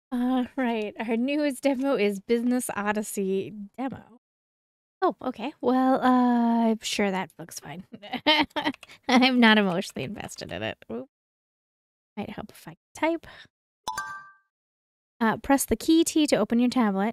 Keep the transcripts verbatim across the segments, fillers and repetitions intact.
Uh, right. Our newest demo is Business Odyssey demo. Oh, okay. Well, uh, I'm sure that looks fine. I'm not emotionally invested in it. Oop. Might help if I type. Uh, press the key T to open your tablet.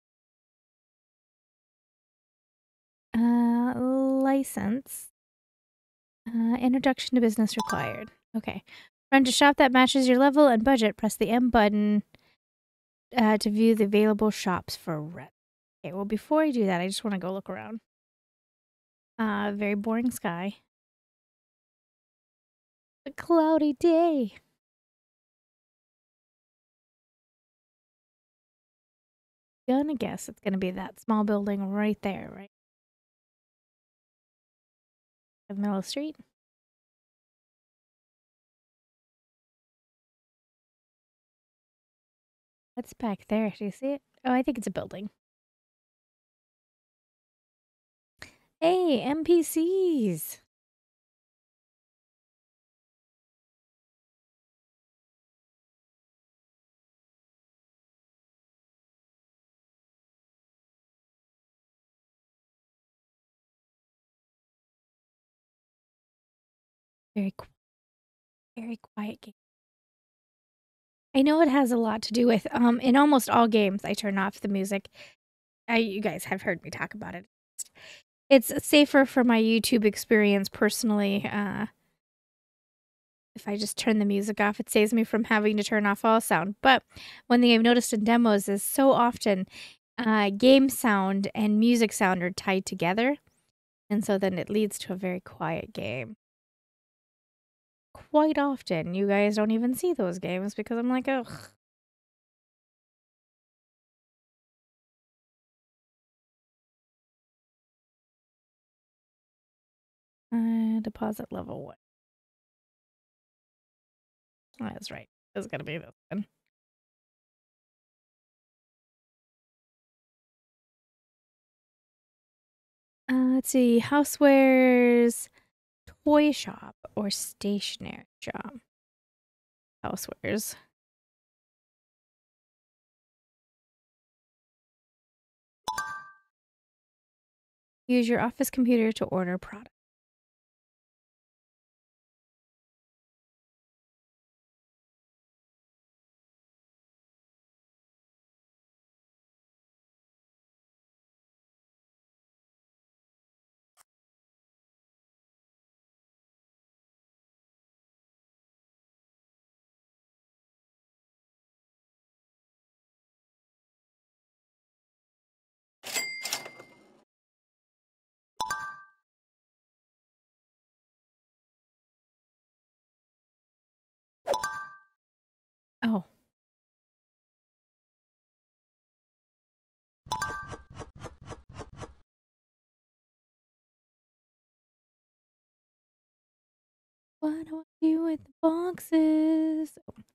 Uh, license. Uh, introduction to business required. Okay. Run to shop that matches your level and budget. Press the M button uh, to view the available shops for rent. Okay, well, before I do that, I just want to go look around. Uh, very boring sky. A cloudy day. Gonna guess it's gonna be that small building right there, right? The middle of the street. What's back there? Do you see it? Oh, I think it's a building. Hey, N P Cs. Very, very quiet game. I know it has a lot to do with um. In almost all games, I turn off the music. I, you guys have heard me talk about it. It's safer for my YouTube experience personally. Uh, if I just turn the music off, it saves me from having to turn off all sound. But one thing I've noticed in demos is so often uh, game sound and music sound are tied together. And so then it leads to a very quiet game. Quite often, you guys don't even see those games because I'm like, ugh. Uh, deposit level one. Oh, that's right. It's gonna be this one. Uh, let's see. Housewares, toy shop, or stationery shop. Housewares. Use your office computer to order products. Oh. What do I do with the boxes?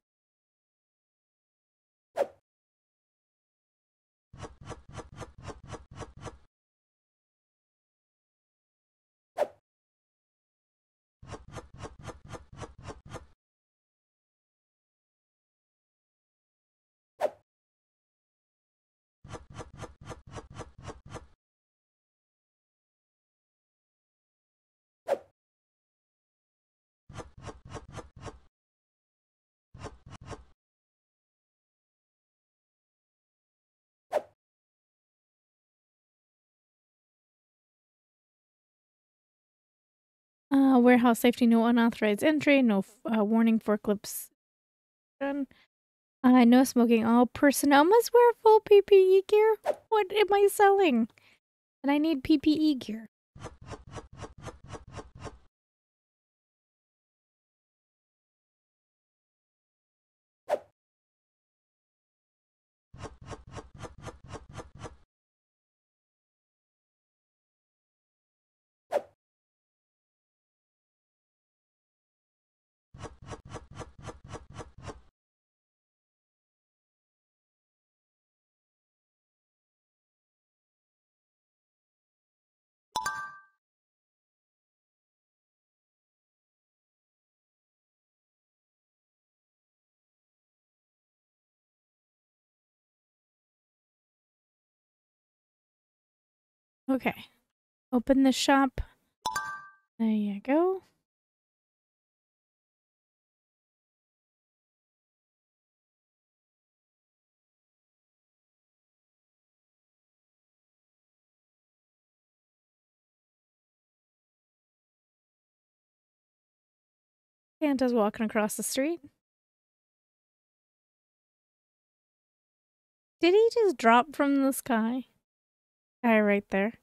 Uh, warehouse safety, no unauthorized entry, no uh, warning forklifts. Done. Uh, no smoking. All personnel must wear full P P E gear. What am I selling? And I need P P E gear. Okay. Open the shop. There you go. Santa's walking across the street. Did he just drop from the sky? Guy right there.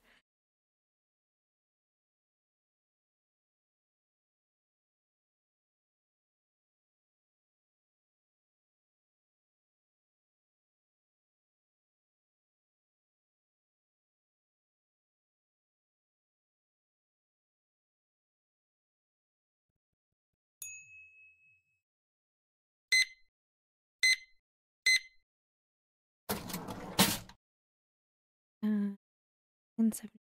Uh, in seven.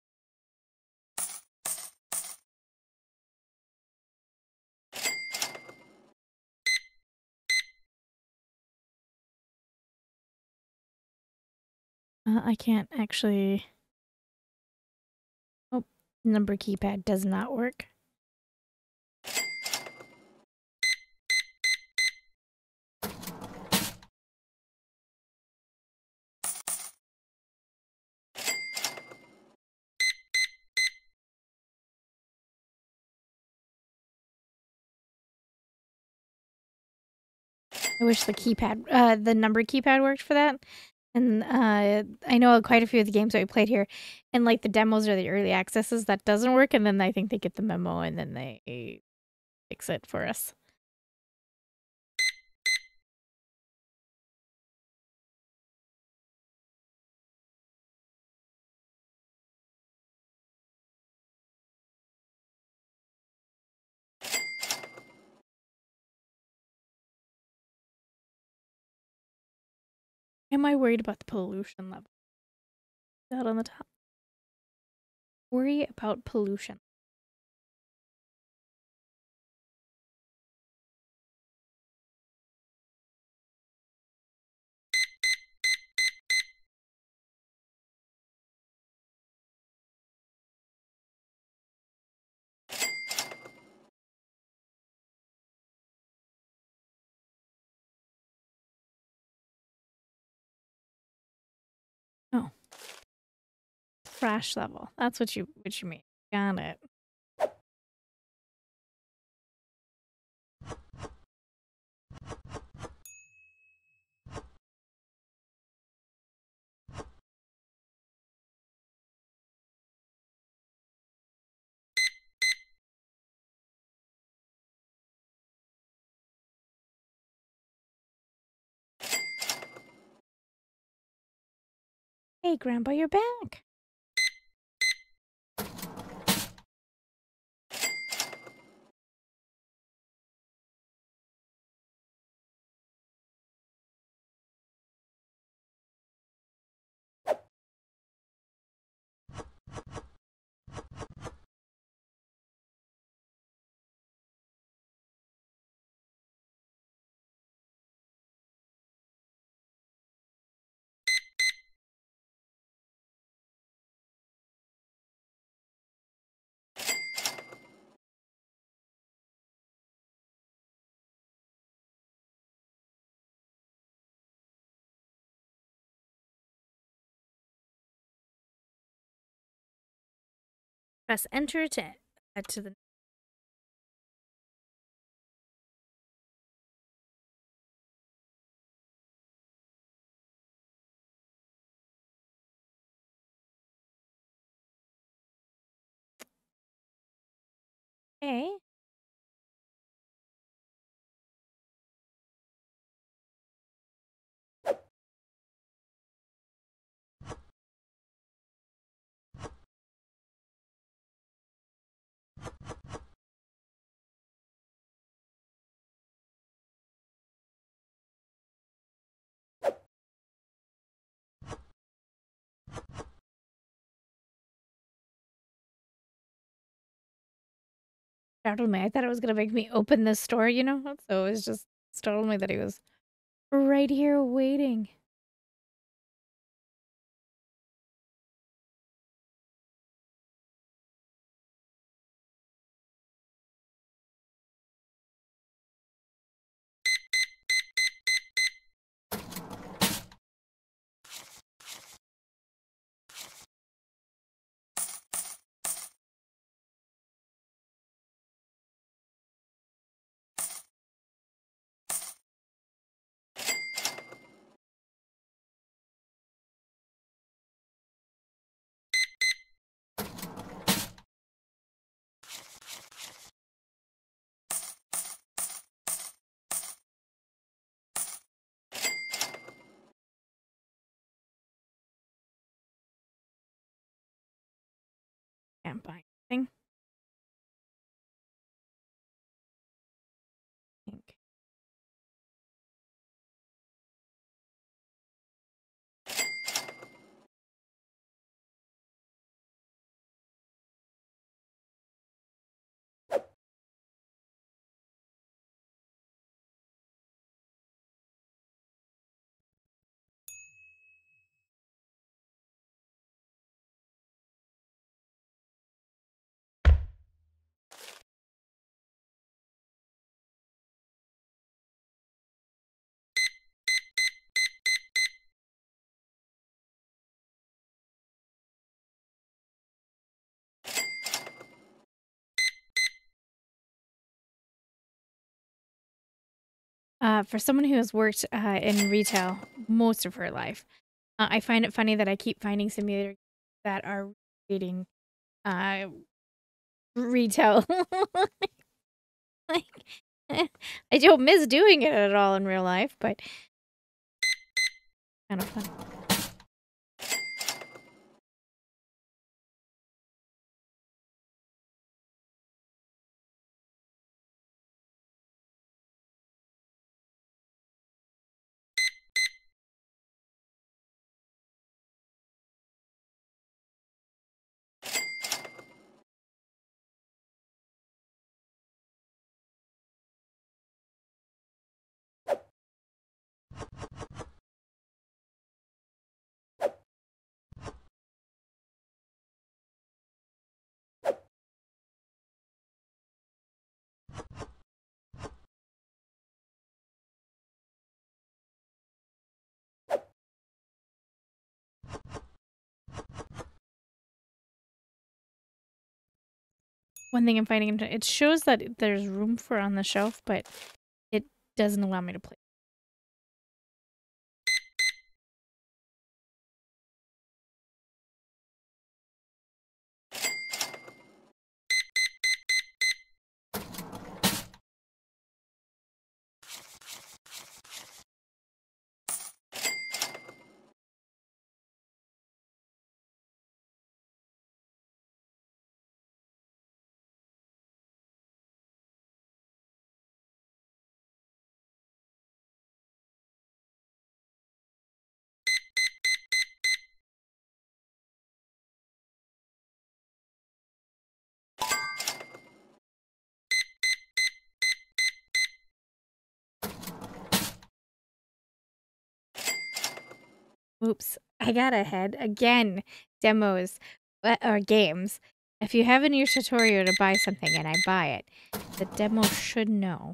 Uh, I can't actually. Oh, number keypad does not work. I wish the keypad, uh, the number keypad worked for that. And uh, I know quite a few of the games that we played here, and like the demos or the early accesses, that doesn't work. And then I think they get the memo and then they fix it for us. Am I worried about the pollution level? Is that on the top? Worry about pollution. Oh. Trash level. That's what you what you mean. Got it. Hey, Grandpa, you're back. Press enter to add to the. Hey. Startled me. I thought it was gonna make me open this store, you know? So it was just startled me that he was right here waiting. Can't buy anything. Think. Uh, for someone who has worked uh, in retail most of her life, uh, I find it funny that I keep finding simulators that are reading uh, retail. Like, I don't miss doing it at all in real life, but kind of fun. One thing I'm finding, it shows that there's room for on the shelf, but it doesn't allow me to play. Oops, I got ahead again. Demos uh, or games. If you have in your tutorial to buy something and I buy it, the demo should know.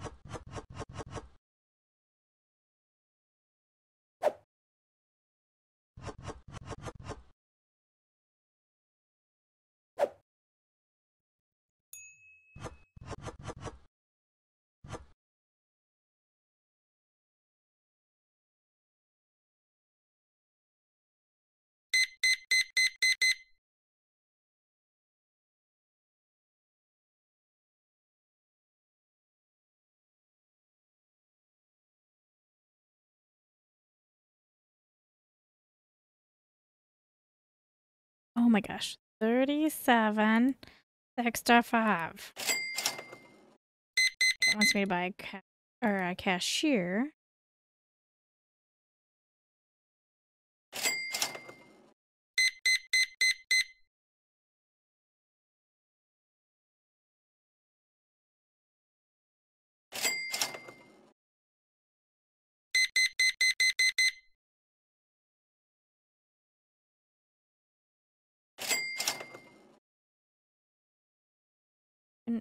Oh my gosh. thirty-seven. Extra five. It wants me to buy a, ca or a cashier. And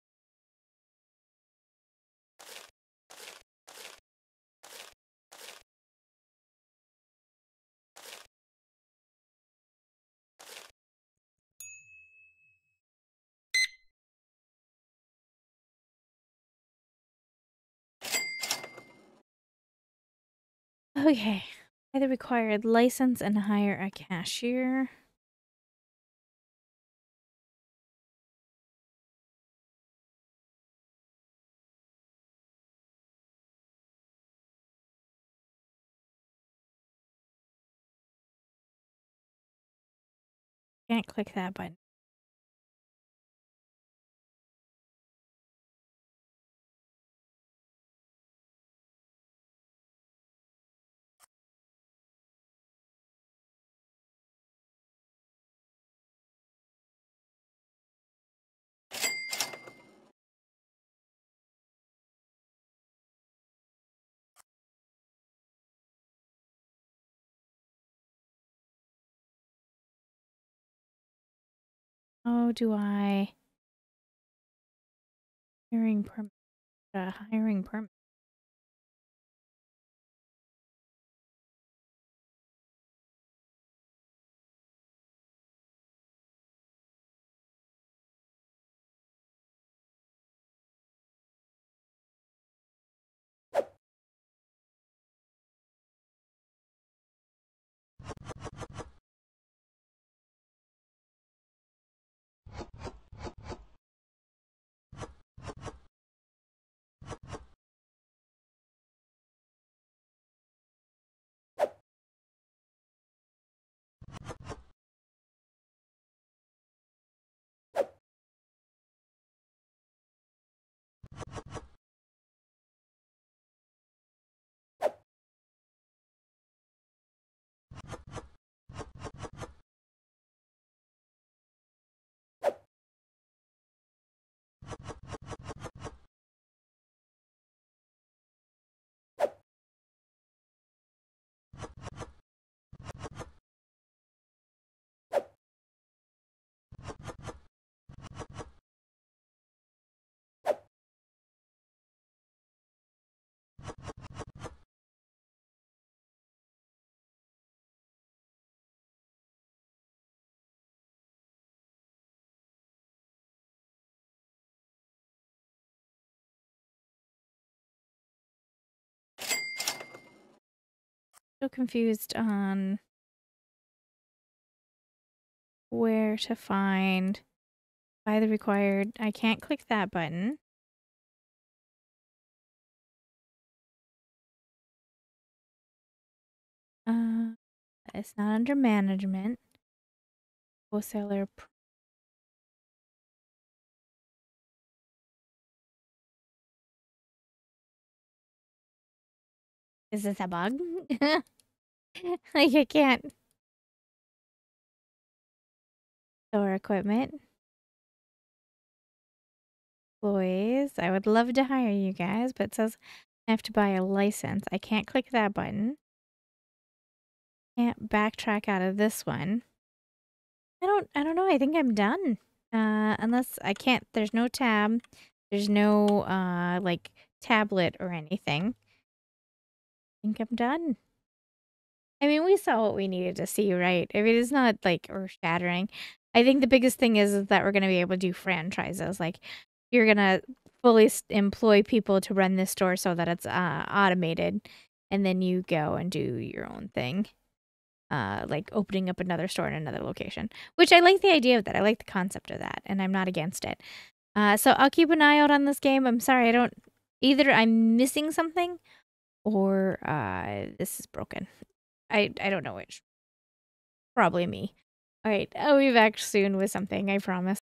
okay. Buy the required license and hire a cashier. Can't click that button. Oh, do I? Hiring permit. Uh, hiring permit. So confused on where to find buy the required. I can't click that button. Uh, it's not under management. Wholesaler. Is this a bug? Like I can't. Store equipment. Employees. I would love to hire you guys, but it says I have to buy a license. I can't click that button. Can't backtrack out of this one. I don't I don't know. I think I'm done. Uh unless I can't there's no tab. There's no uh like tablet or anything. I think I'm done. I mean, we saw what we needed to see, right? I mean, it's not like earth-shattering. I think the biggest thing is, is that we're gonna be able to do franchises. Like, you're gonna fully s- employ people to run this store so that it's uh, automated, and then you go and do your own thing. Uh, like opening up another store in another location, which I like the idea of that. I like the concept of that, and I'm not against it. Uh, so I'll keep an eye out on this game. I'm sorry, I don't. Either I'm missing something, or uh, this is broken. I I don't know which. Probably me. All right, I'll be back soon with something. I promise.